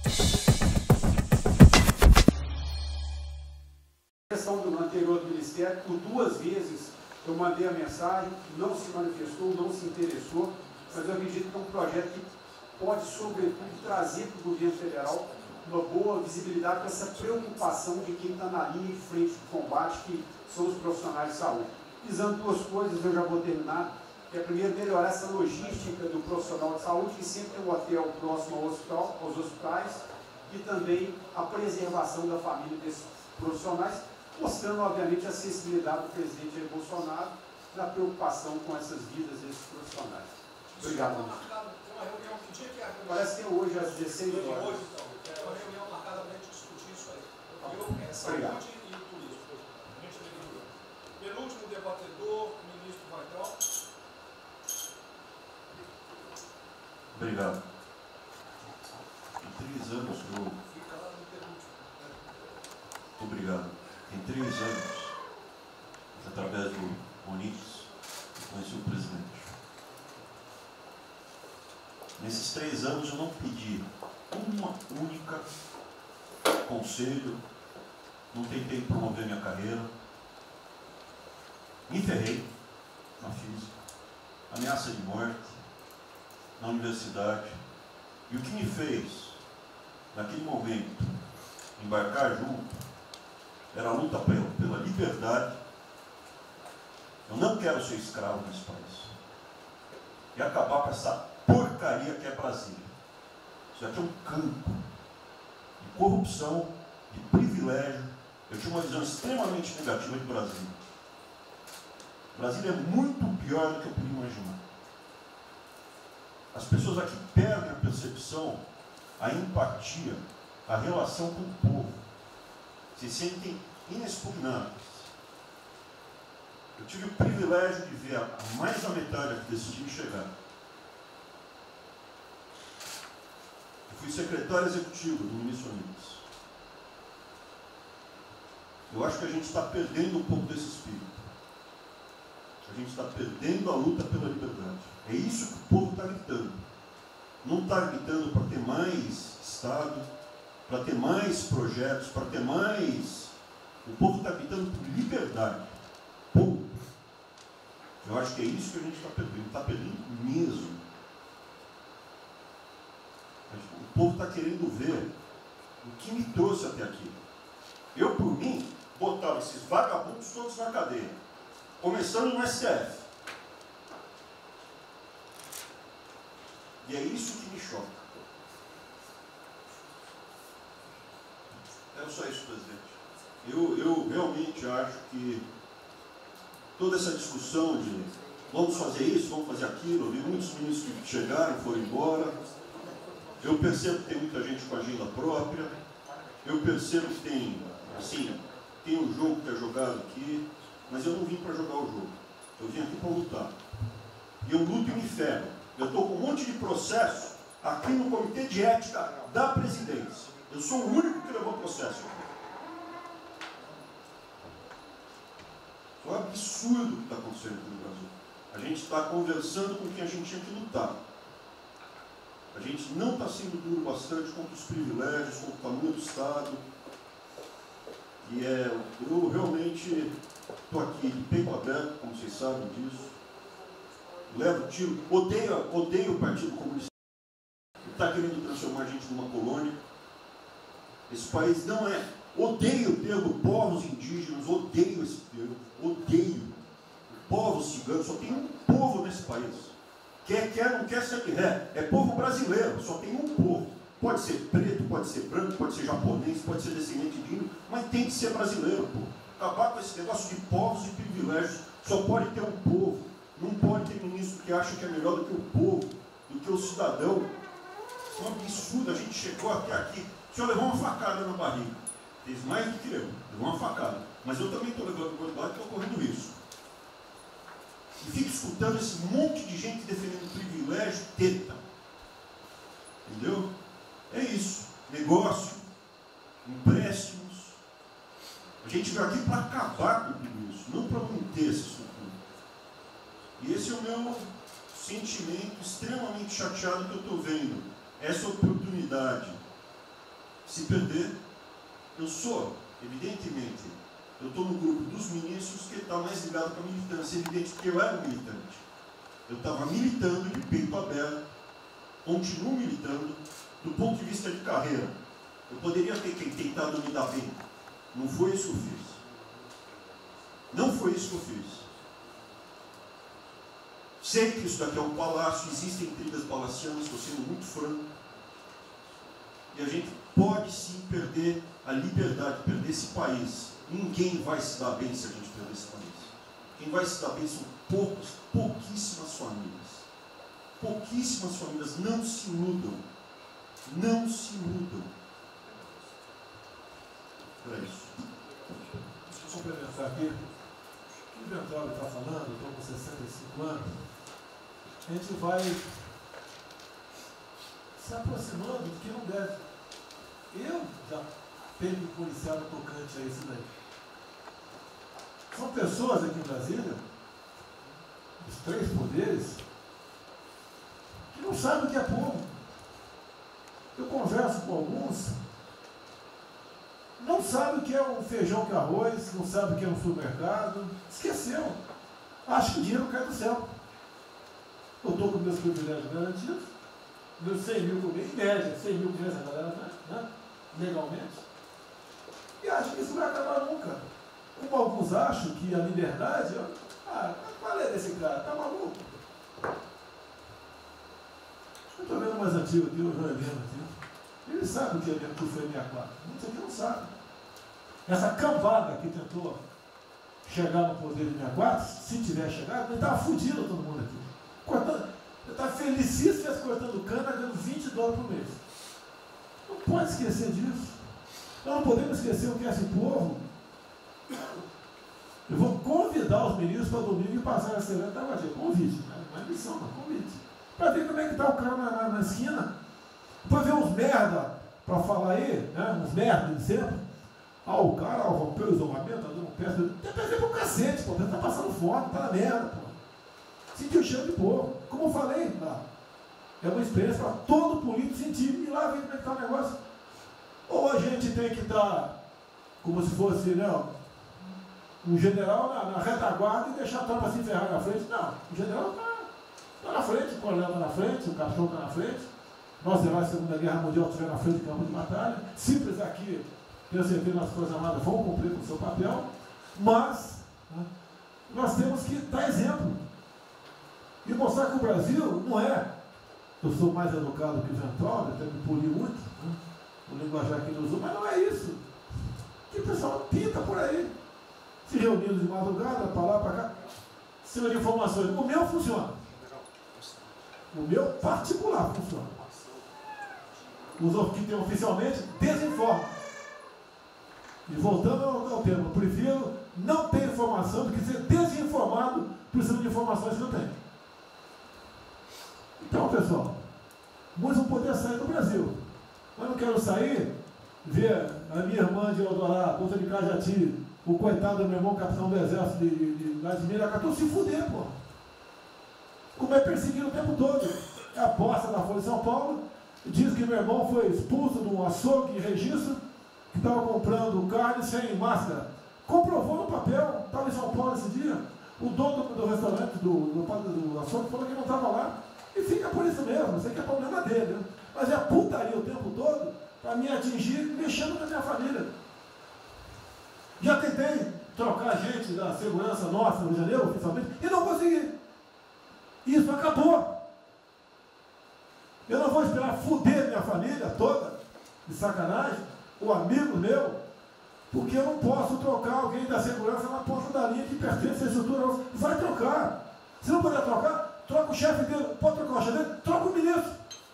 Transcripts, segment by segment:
Do anterior do Ministério, por 2 vezes eu mandei a mensagem, não se manifestou, não se interessou, mas eu acredito que é um projeto que pode, sobretudo, trazer para o governo federal uma boa visibilidade com essa preocupação de quem está na linha de frente do combate, que são os profissionais de saúde. Visando 2 coisas, eu já vou terminar, que é primeiro melhorar essa logística do profissional de saúde, que sempre tem um hotel próximo ao hospital, aos hospitais, e também a preservação da família desses profissionais, mostrando, obviamente, a sensibilidade do presidente Jair Bolsonaro na preocupação com essas vidas desses profissionais. Obrigado. Parece que é hoje, às 16 horas. Hoje, então. É uma reunião marcada para a gente discutir isso aí. Saúde e turismo. Penúltimo debatedor, o ministro Vaidal. Obrigado. Em 3 anos eu... Fica lá no penúltimo. Obrigado. Em 3 anos, através do Onix, eu conheci o presidente. Nesses 3 anos eu não pedi uma única conselho, não tentei promover minha carreira, me ferrei na física, ameaça de morte, na universidade, e o que me fez, naquele momento, embarcar junto, era a luta pela liberdade. Eu não quero ser escravo nesse país. E acabar com essa porcaria que é Brasília. Isso aqui é um campo de corrupção, de privilégio. Eu tinha uma visão extremamente negativa de Brasília. Brasília é muito pior do que eu podia imaginar. As pessoas aqui perdem a percepção, a empatia, a relação com o povo. Se sentem inexpugnáveis. Eu tive o privilégio de ver a mais da metade aqui desse time chegar. Eu fui secretário executivo do ministro Onix. Eu acho que a gente está perdendo um pouco desse espírito. A gente está perdendo a luta pela liberdade. É isso que o povo está gritando. Não está gritando para ter mais Estado, para ter mais projetos, para ter mais... O povo está gritando por liberdade. Ponto. Eu acho que é isso que a gente está perdendo. Está perdendo mesmo. O povo está querendo ver o que me trouxe até aqui. Eu, por mim, botava esses vagabundos todos na cadeia. Começando no STF. E é isso que me choca. É só isso, presidente. Eu realmente acho que toda essa discussão de vamos fazer isso, vamos fazer aquilo, eu vi muitos ministros que chegaram, foram embora. Eu percebo que tem muita gente com agenda própria. Eu percebo que tem, assim, tem um jogo que é jogado aqui, mas eu não vim para jogar o jogo. Eu vim aqui para lutar. E eu luto e me ferro. Eu estou com um monte de processo aqui no Comitê de Ética da Presidência. Eu sou o único que levou processo. É um absurdo o que está acontecendo aqui no Brasil. A gente está conversando com quem a gente tinha que lutar. A gente não está sendo duro bastante contra os privilégios, contra o tamanho do Estado. E eu realmente estou aqui de peito aberto, como vocês sabem disso. Levo tiro, odeio o Partido Comunista. Ele está querendo transformar a gente numa colônia. Esse país não é. Odeio o termo povos indígenas, odeio esse termo, odeio. Povos ciganos, só tem um povo nesse país. Quer, não quer ser de ré. É povo brasileiro, só tem um povo. Pode ser preto, pode ser branco, pode ser japonês, pode ser descendente de índio, mas tem que ser brasileiro, pô. Acabar com esse negócio de povos e privilégios. Só pode ter um povo. Não pode ter ministro que acha que é melhor do que o povo, do que o cidadão. É um absurdo, a gente chegou até aqui. O senhor levou uma facada na barriga. Fez mais do que eu, levou uma facada. Mas eu também estou levando quantidade e estou correndo risco. E fico escutando esse monte de gente defendendo privilégio, teta. Entendeu? É isso. Negócio, empréstimos. A gente veio aqui para acabar com tudo isso, não para manter essa estrutura. E esse é o meu sentimento extremamente chateado que eu estou vendo. Essa oportunidade se perder. Eu sou, evidentemente, eu estou no grupo dos ministros que está mais ligado com a militância, evidente que eu era militante. Eu estava militando de peito aberto, continuo militando, do ponto de vista de carreira. Eu poderia ter tentado me dar bem. Não foi isso que eu fiz. Não foi isso que eu fiz. Sei que isso daqui é um palácio, existem intrigas palacianas, estou sendo muito franco. E a gente pode sim perder a liberdade, perder esse país. Ninguém vai se dar bem se a gente perder esse país. Quem vai se dar bem são pouquíssimas famílias. Pouquíssimas famílias. Não se iludam. Não se iludam. É isso. Deixa eu complementar aqui. O que o Ventório está falando, eu estou com 65 anos, a gente vai se aproximando do que não deve. Eu já tenho me policiado tocante a isso daí. São pessoas aqui em Brasília, os 3 poderes, que não sabem o que é povo. Eu converso com alguns, não sabem o que é um feijão com arroz, não sabem o que é um supermercado, esqueceu. Acho que o dinheiro cai do céu. Eu estou com meus privilégios garantidos, meus 100 mil por mês, em média, 100 mil por mês, né? Legalmente. E acho que isso não vai acabar nunca. Como alguns acham que a liberdade, qual é desse cara? Tá maluco? Eu estou vendo mais antigo aqui, o Joelino aqui. Ele sabe o que foi 64. Muitos aqui não sabem. Essa cambada que tentou chegar no poder de 64, se tiver chegado, ele estava fudido todo mundo aqui. Cortando, eu estava felicíssimo cortando cana, ganhando $20 por mês. Não pode esquecer disso. Nós não podemos esquecer o que é esse povo. Eu vou convidar os ministros para domingo e passar essa semana da Guadia. Convite, não é missão, não, convite. Para ver como é que está o cara na esquina. Depois ver uns merda para falar aí, né? Uns merda de sempre. O cara rompeu o isolamento, tá dando peça. Tem peça pro cacete, pô. Tá passando fome, tá na merda, pô. Sentiu o cheiro de povo. Como eu falei, é uma experiência para todo político sentir e lá ver como é que está o negócio. Ou a gente tem que estar como se fosse, um general na retaguarda e deixar a tropa se ferrar na frente. Não, o general está na frente, o coronel está na frente, o capitão está na frente. Nós, heróis da Segunda Guerra Mundial, estiveram na frente do campo de batalha. Simples aqui, tenho certeza, nas Forças Armadas vão cumprir com o seu papel, mas nós temos que dar exemplo e mostrar que o Brasil não é. Eu sou mais educado que o Ventório, até me poli muito, o linguajar que ele usou, mas não é isso. Que o pessoal pinta por aí, se reunindo de madrugada, para lá, para cá, cima de informações. O meu funciona. O meu particular funciona. Os que tem oficialmente desinformam. E voltando ao tema, eu prefiro não ter informação do que ser desinformado por cima de informações que eu tenho. Então, pessoal, muitos vão poder sair do Brasil. Mas não quero sair, ver a minha irmã de Eldorado, outra de Cajati, o coitado do meu irmão, capitão do exército de Miracatu, se fuder, pô. Como é perseguido o tempo todo. É a posta da Folha de São Paulo, diz que meu irmão foi expulso de um açougue em registro, que estava comprando carne sem máscara. Comprovou no papel, estava em São Paulo esse dia. O dono do restaurante, do açougue, falou que não estava lá. E fica por isso mesmo, isso aqui é problema dele. Né? Mas é putaria o tempo todo para me atingir, mexendo com a minha família. Já tentei trocar gente da segurança nossa no Rio de Janeiro, oficialmente, e não consegui. Isso acabou. Eu não vou esperar fuder minha família toda, de sacanagem, ou amigo meu, porque eu não posso trocar alguém da segurança na ponta da linha que pertence à estrutura. Vai trocar. Se não puder trocar, troca o chefe dele. Pode trocar o chefe dele, troca o ministro.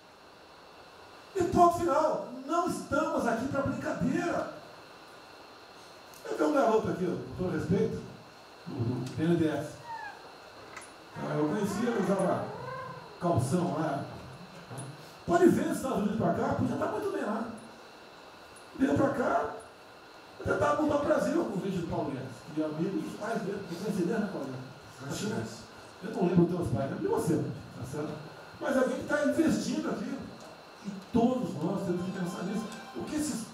E ponto final. Não estamos aqui para brincadeira. Eu vi um garoto aqui, com todo respeito, do BNDES. Eu conhecia, ele usava calção lá. Pode ver nos Estados Unidos para cá, podia estar muito bem lá. Veio para cá, eu tentava mudar o Brasil com o vídeo do Paulo Guedes. E amigo dos pais dele, você conhece ele, né, Paulo Guedes? Eu não lembro dos teus pais, lembro de você, tá certo? Mas alguém que está investindo aqui. E todos nós temos que pensar nisso. O que esses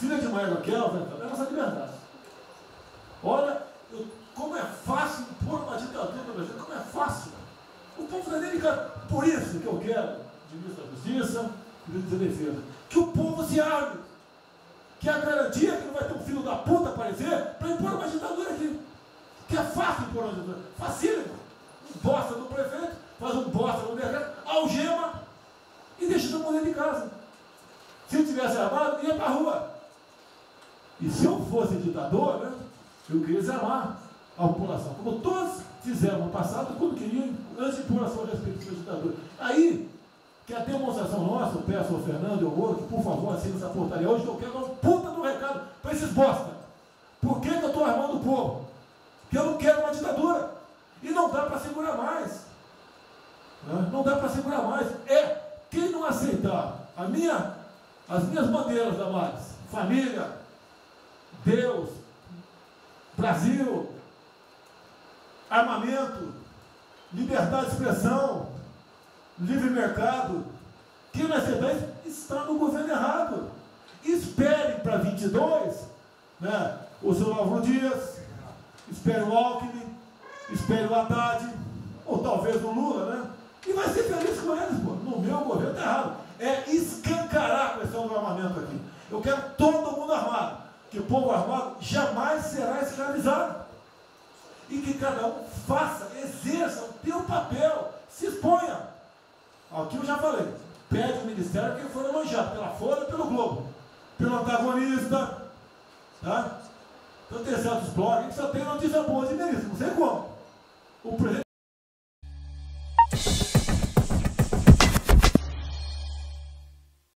filha de mãe daquela, é nossa liberdade. Olha, como é fácil impor uma ditadura no Brasil, como é fácil. O povo não é delicado. Por isso que eu quero, de ministro da Justiça, ministro da Defesa, que o povo se arme, que a garantia que não vai ter um filho da puta aparecer para impor uma ditadura aqui. Que é fácil impor uma ditadura, facílimo. Um bosta do prefeito, faz um bosta no decreto, algema e deixa todo mundo dentro de casa. Se eu tivesse armado, ia para a rua. E se eu fosse ditador, né, eu queria desarmar a população, como todos fizeram no passado, quando queriam, antes de impor a sua respeito da ditadura. Aí, que a demonstração nossa, eu peço ao Fernando e ao outro, que por favor assine essa portaria hoje, que eu quero dar um puta do recado para esses bosta. Por que eu estou armando o povo? Porque eu não quero uma ditadura. E não dá para segurar mais. Não dá para segurar mais. Quem não aceitar as minhas bandeiras, Damares, família, Deus, Brasil, armamento, liberdade de expressão, livre mercado, quem não aceitar isso está no governo errado. Espere para 22, né, o seu Álvaro Dias, espere o Alckmin, espere o Haddad, ou talvez o Lula, né? E vai ser feliz com eles, pô. No meu governo está errado. É escancarar a questão do armamento aqui. Eu quero todo mundo armado. Que o povo armado jamais será escravizado. E que cada um faça, exerça o seu papel, se exponha. Aqui eu já falei. Pede o ministério quem for elogiado, pela Folha e pelo Globo. Pelo antagonista. Tá? Então tem certos blogs que só tem notícia boa de ministro. Não sei como. O presidente